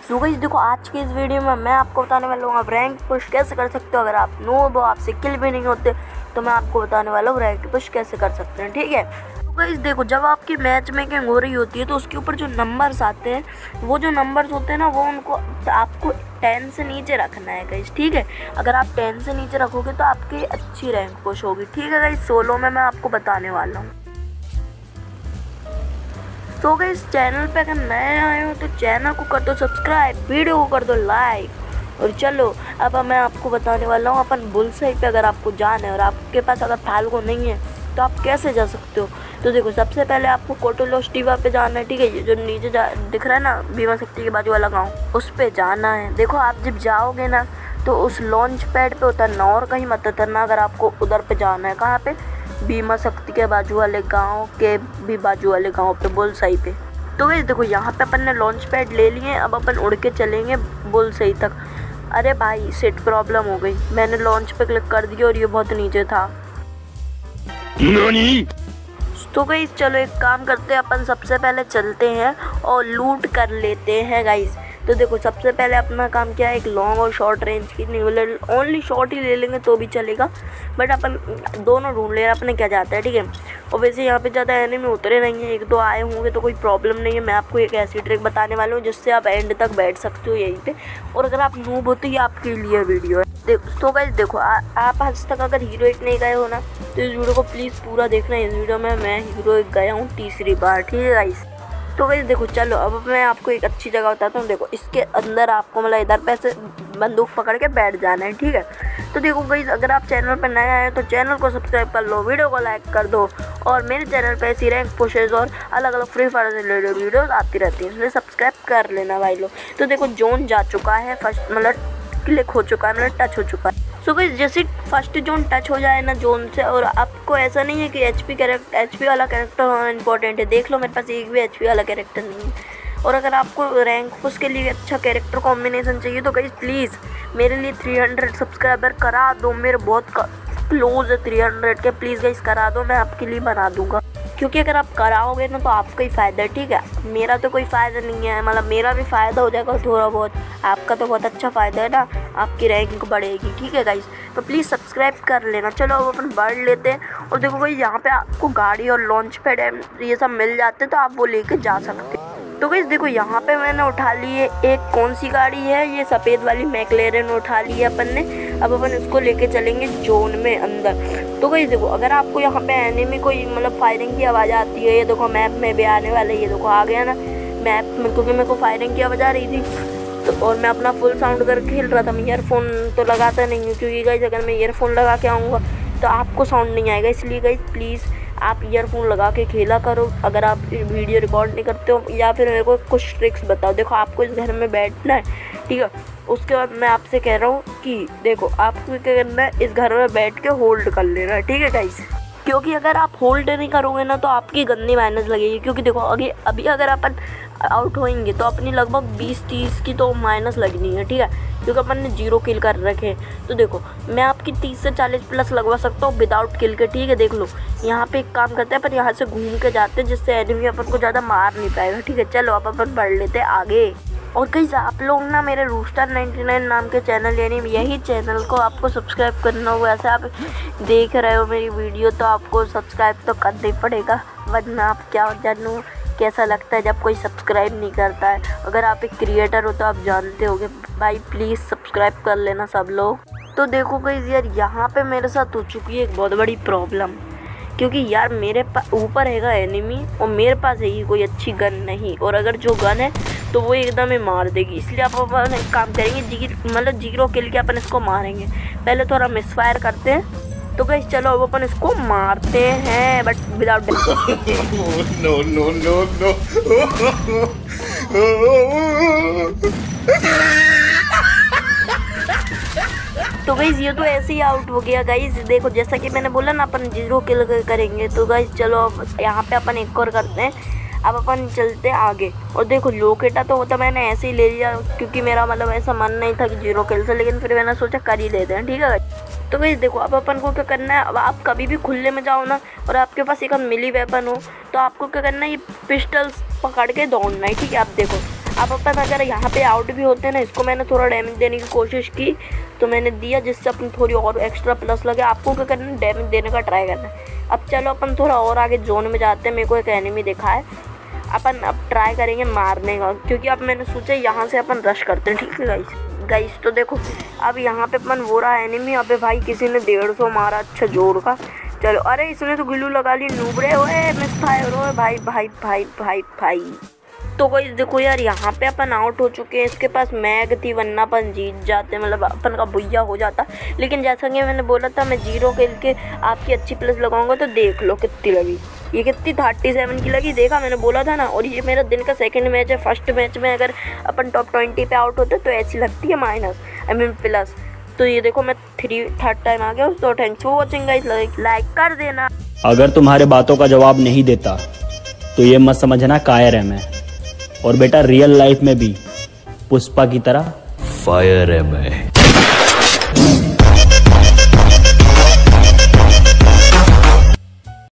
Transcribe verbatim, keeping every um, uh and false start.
So guys देखो, आज की इस वीडियो में मैं आपको बताने वाला हूँ आप रैंक पुश कैसे कर सकते हो। अगर आप नूब हो, आपसे किल भी नहीं होते, तो मैं आपको बताने वाला हूँ रैंक पुश कैसे कर सकते हैं। ठीक है, तो गाइस देखो, जब आपकी मैच मेकिंग हो रही होती है तो उसके ऊपर जो नंबर्स आते हैं, वो जो नंबर्स होते हैं ना, वो उनको आपको टेन से नीचे रखना है गाइस। ठीक है, अगर आप टेन से नीचे रखोगे तो आपकी अच्छी रैंक पुश होगी। ठीक है गाइस, सोलो में मैं आपको बताने वाला हूँ। तो गाइस, चैनल पे अगर नए आए हो तो चैनल को कर दो सब्सक्राइब, वीडियो को कर दो लाइक। और चलो अब मैं आपको बताने वाला हूँ अपन बुलसाई पे अगर आपको जाना है और आपके पास अगर फाल्गो नहीं है तो आप कैसे जा सकते हो। तो देखो, सबसे पहले आपको कोटोलोस्टिवा पे जाना है। ठीक है, ये जो नीचे जा दिख रहा है ना, भीमा शक्ति के बाजू वाला गाँव, उस पे जाना है। देखो, आप जब जाओगे ना तो उस लॉन्च पैड पे उतरना और कहीं मत उतरना। अगर आपको उधर पे जाना है, कहाँ पे, भीमा शक्ति के बाजू वाले गांव के भी बाजू वाले गांव पे, बुलसाई पे। तो गाइस देखो, यहाँ पे अपन ने लॉन्च पैड ले लिए, अब अपन उड़ के चलेंगे बुलसाई तक। अरे भाई, सेट प्रॉब्लम हो गई, मैंने लॉन्च पे क्लिक कर दिया और ये बहुत नीचे था। नानी? तो गाइस चलो एक काम करते हैं, अपन सबसे पहले चलते हैं और लूट कर लेते हैं गाइस। तो देखो, सबसे पहले अपना काम क्या है, एक लॉन्ग और शॉर्ट रेंज की नहीं, ओनली शॉर्ट ही ले लेंगे तो भी चलेगा, बट अपन दोनों ढूंढ ले, अपने क्या जाता है। ठीक है, और वैसे यहाँ पे ज़्यादा एनिमी उतरे नहीं हैं, एक दो आए होंगे तो कोई प्रॉब्लम नहीं है। मैं आपको एक ऐसी ट्रिक बताने वाला हूँ जिससे आप एंड तक बैठ सकते हो यहीं पे, और अगर आप नूब हो तो ये आपके लिए वीडियो है। देखो तो गाइस देखो, आ, आप आज तक अगर हीरो एक नहीं गए हो ना तो इस वीडियो को प्लीज़ पूरा देखना। इस वीडियो में मैं हीरो एक गया हूँ तीसरी बार। ठीक है गाइस, तो गाइस देखो, चलो अब मैं आपको एक अच्छी जगह बताता हूँ। देखो, इसके अंदर आपको मतलब इधर पे से बंदूक पकड़ के बैठ जाना है। ठीक है, तो देखो गाइस, अगर आप चैनल पर नए आए तो चैनल को सब्सक्राइब कर लो, वीडियो को लाइक कर दो, और मेरे चैनल पे ऐसी रैंक पुशेज और अलग अलग फ्री फायर से रिलेटेड वीडियोस आती रहती हैं, इसलिए सब्सक्राइब कर लेना भाई लोग। तो देखो, जोन जा चुका है, फर्स्ट मतलब क्लिक हो चुका है, मतलब टच हो चुका है। सो गाइस, जैसे फर्स्ट जोन टच हो जाए ना जोन से, और आपको ऐसा नहीं है कि एचपी कैरेक्टर एचपी वाला कैरेक्टर होना इंपॉर्टेंट है। देख लो, मेरे पास एक भी एचपी वाला कैरेक्टर नहीं है। और अगर आपको रैंक पुश के लिए अच्छा कैरेक्टर कॉम्बिनेशन चाहिए तो गाइस प्लीज़ मेरे लिए तीन सौ सब्सक्राइबर करा दो, मेरे बहुत क्लोज है तीन सौ के। प्लीज़ गाइस करा दो, मैं आपके लिए बना दूंगा, क्योंकि अगर आप कराओगे ना तो आपका ही फ़ायदा है। ठीक है, मेरा तो कोई फ़ायदा नहीं है, मतलब मेरा भी फ़ायदा हो जाएगा थोड़ा बहुत, आपका तो बहुत अच्छा फ़ायदा है ना, आपकी रैंक बढ़ेगी। ठीक है गाइस, तो प्लीज़ सब्सक्राइब कर लेना। चलो अब अपन बढ़ लेते हैं। और देखो भाई, यहाँ पे आपको गाड़ी और लॉन्च पैड ये सब मिल जाते हैं, तो आप वो लेके जा सकते हैं। तो गाइस देखो, यहाँ पे मैंने उठा ली है एक, कौन सी गाड़ी है, ये सफ़ेद वाली मैकलेरन उठा ली है अपन ने। अब अपन इसको लेके चलेंगे जोन में अंदर। तो गाइस देखो, अगर आपको यहाँ पे एनिमी कोई मतलब फायरिंग की आवाज़ आती है, ये देखो मैप में भी आने वाला है, ये देखो आ गया ना मैप में, क्योंकि मेरे को फायरिंग की आवाज़ आ रही थी तो, और मैं अपना फुल साउंड करके खेल रहा था। मैं ईयरफोन तो लगाता नहीं हूँ, क्योंकि गाइस अगर मैं ईयरफोन लगा के आऊँगा तो आपको साउंड नहीं आएगा, इसलिए गाइस प्लीज़ आप ईयरफोन लगा के खेला करो अगर आप वीडियो रिकॉर्ड नहीं करते हो। या फिर मेरे को कुछ ट्रिक्स बताओ। देखो, आपको इस घर में बैठना है, ठीक है, उसके बाद मैं आपसे कह रहा हूँ कि देखो, आपको क्या करना है, इस घर में बैठ के होल्ड कर लेना है। ठीक है गाइस, क्योंकि अगर आप होल्ड नहीं करोगे ना तो आपकी गंदी माइनस लगेगी। क्योंकि देखो, अभी अभी अगर अपन आउट होएंगे तो अपनी लगभग बीस तीस की तो माइनस लगनी है। ठीक है, क्योंकि अपन ने जीरो किल कर रखे हैं। तो देखो, मैं आपकी तीस से चालीस प्लस लगवा सकता हूँ विदाउट किल के। ठीक है, देख लो, यहाँ पे एक काम करते हैं, पर यहाँ से घूम के जाते हैं जिससे एनिमी अपन को ज़्यादा मार नहीं पाएगा। ठीक है, चलो अब अपन बढ़ लेते हैं आगे। और कहीं आप लोग ना मेरे रूस्टर नाइन्टी नाइन नाम के चैनल, यानी यही चैनल को आपको सब्सक्राइब करना होगा। ऐसे आप देख रहे हो मेरी वीडियो तो आपको सब्सक्राइब तो करना ही पड़ेगा, वरना आप क्या जानूँ कैसा लगता है जब कोई सब्सक्राइब नहीं करता है। अगर आप एक क्रिएटर हो तो आप जानते होगे भाई, प्लीज़ सब्सक्राइब कर लेना सब लोग। तो देखो गाइस यार, यहाँ पे मेरे साथ हो चुकी है एक बहुत बड़ी प्रॉब्लम, क्योंकि यार मेरे पास ऊपर हैगा एनिमी और मेरे पास है ही कोई अच्छी गन नहीं, और अगर जो गन है तो वो एकदम ही मार देगी। इसलिए आप अपन एक काम करेंगे, जी मतलब जीरो किल के अपन इसको मारेंगे। पहले थोड़ा मिस फायर करते हैं। तो गाइस चलो अब अपन इसको मारते हैं, but without no no no no. तो गाइस ये तो ऐसे ही आउट हो गया गाइस। देखो, जैसा कि मैंने बोला ना अपन जीरो किल करेंगे। तो गाइस चलो अब यहाँ पे अपन एक और करते हैं। अब अपन चलते हैं आगे। और देखो, लोकेटा तो होता मैंने ऐसे ही ले लिया, क्योंकि मेरा मतलब ऐसा मन नहीं था कि जीरो किल से, लेकिन फिर मैंने सोचा कर ही लेते हैं। ठीक है, तो गाइस देखो, अब अपन को क्या करना है, अब आप कभी भी खुले में जाओ ना और आपके पास एक मिली वेपन हो तो आपको क्या करना है, ये पिस्टल्स पकड़ के दौड़ना है। ठीक है, आप देखो, अब अपन अगर यहाँ पे आउट भी होते हैं ना, इसको मैंने थोड़ा डैमेज देने की कोशिश की तो मैंने दिया, जिससे अपन थोड़ी और एक्स्ट्रा प्लस लगे। आपको क्या करना है, डैमेज देने का ट्राई करना है। अब चलो अपन थोड़ा और आगे जोन में जाते हैं। मेरे को एक एनिमी दिखा है, अपन अब ट्राई करेंगे मारने का, क्योंकि अब मैंने सोचा यहाँ से अपन रश करते हैं। ठीक है गाइस गाइस तो देखो अब यहाँ पे अपन वो रहा एनिमी। अबे भाई किसी ने डेढ़ सौ मारा, अच्छा जोर का। चलो, अरे इसने तो ग्लू लगा ली, नूबड़े हुए मिस फायर हो भाई भाई भाई भाई भाई। तो गाइस देखो यार, यहाँ पे अपन आउट हो चुके हैं। इसके पास मैग थी, वरना अपन जीत जाते, मतलब अपन का भुइया हो जाता। लेकिन जैसा कि मैंने बोला था, मैं जीरो खेल के आपकी अच्छी प्लस लगाऊंगा। तो देख लो कितनी लगी, ये कितनी थर्टी सेवन की लगी, देखा मैंने बोला था ना। और ये मेरा दिन का सेकंड मैच है। फर्स्ट मैच में अगर अपन टॉप ट्वेंटी पे आउट होते तो ऐसी लगती है माइनस, आई मीन प्लस। तो ये देखो मैं थ्री थर्ड टाइम आ गया। तो thanks for watching guys, like कर देना। अगर तुम्हारे बातों का जवाब नहीं देता तो ये मत समझना कायर है मैं, और बेटा रियल लाइफ में भी पुष्पा की तरह फायर है मैं।